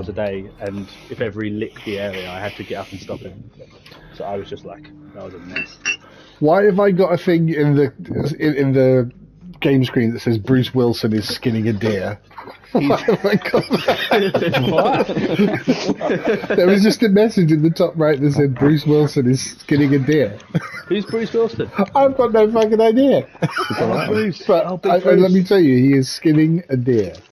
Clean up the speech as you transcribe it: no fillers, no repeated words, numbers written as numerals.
miles a day, and if ever he licked the area, I had to get up and stop him. So I was just like, that was a mess. Why have I got a thing in the game screen that says Bruce Wilson is skinning a deer? Why have I got that? There was just a message in the top right that said Bruce Wilson is skinning a deer. Who's Bruce Wilson? I've got no fucking idea. Bruce. But Big Bruce. let me tell you, he is skinning a deer.